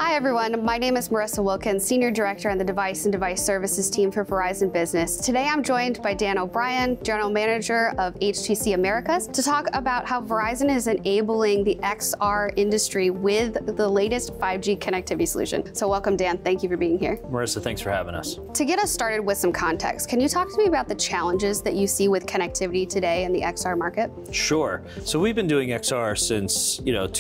Hi everyone, my name is Marissa Wilkins, Senior Director on the Device and Device Services team for Verizon Business. Today I'm joined by Dan O'Brien, General Manager of HTC Americas, to talk about how Verizon is enabling the XR industry with the latest 5G connectivity solution. So welcome Dan, thank you for being here. Marissa, thanks for having us. To get us started with some context, can you talk to me about the challenges that you see with connectivity today in the XR market? Sure. So we've been doing XR since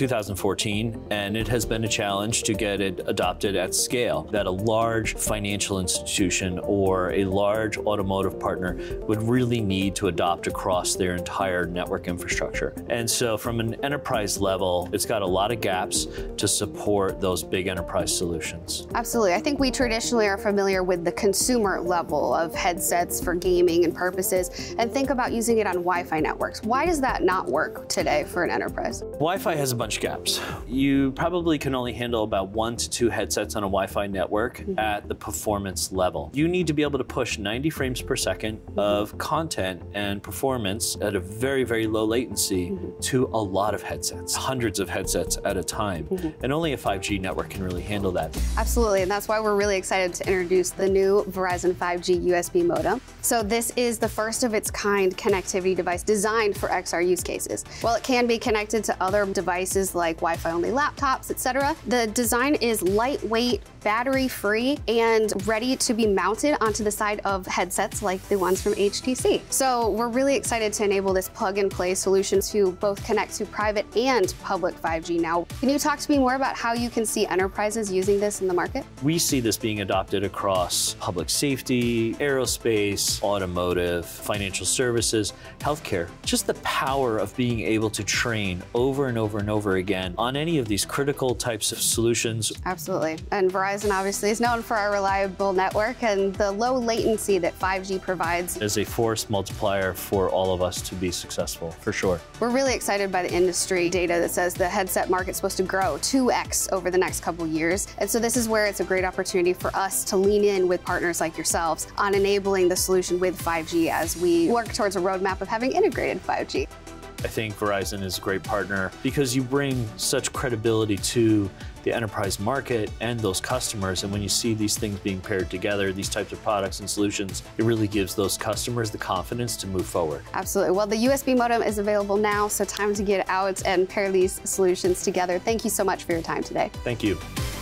2014, and it has been a challenge to get it adopted at scale, that a large financial institution or a large automotive partner would really need to adopt across their entire network infrastructure. And so from an enterprise level, it's got a lot of gaps to support those big enterprise solutions. Absolutely. I think we traditionally are familiar with the consumer level of headsets for gaming and purposes, and think about using it on Wi-Fi networks. Why does that not work today for an enterprise? Wi-Fi has a bunch of gaps. You probably can only handle about 1 to 2 headsets on a Wi-Fi network at the performance level. You need to be able to push 90 frames per second of content and performance at a very, very low latency to a lot of headsets, hundreds of headsets at a time. And only a 5G network can really handle that. Absolutely, and that's why we're really excited to introduce the new Verizon 5G USB modem. So this is the first of its kind connectivity device designed for XR use cases. While it can be connected to other devices like Wi-Fi only laptops, etc., the design is lightweight, battery-free, and ready to be mounted onto the side of headsets like the ones from HTC. So we're really excited to enable this plug-and-play solution to both connect to private and public 5G now. Can you talk to me more about how you can see enterprises using this in the market? We see this being adopted across public safety, aerospace, automotive, financial services, healthcare. Just the power of being able to train over and over and over again on any of these critical types of solutions. Absolutely. And Verizon obviously is known for our reliable network and the low latency that 5G provides. As a force multiplier for all of us to be successful, for sure. We're really excited by the industry data that says the headset market's supposed to grow 2x over the next couple years. And so this is where it's a great opportunity for us to lean in with partners like yourselves on enabling the solution with 5G as we work towards a roadmap of having integrated 5G. I think Verizon is a great partner because you bring such credibility to the enterprise market and those customers. And when you see these things being paired together, these types of products and solutions, it really gives those customers the confidence to move forward. Absolutely. Well, the USB modem is available now, so time to get out and pair these solutions together. Thank you so much for your time today. Thank you.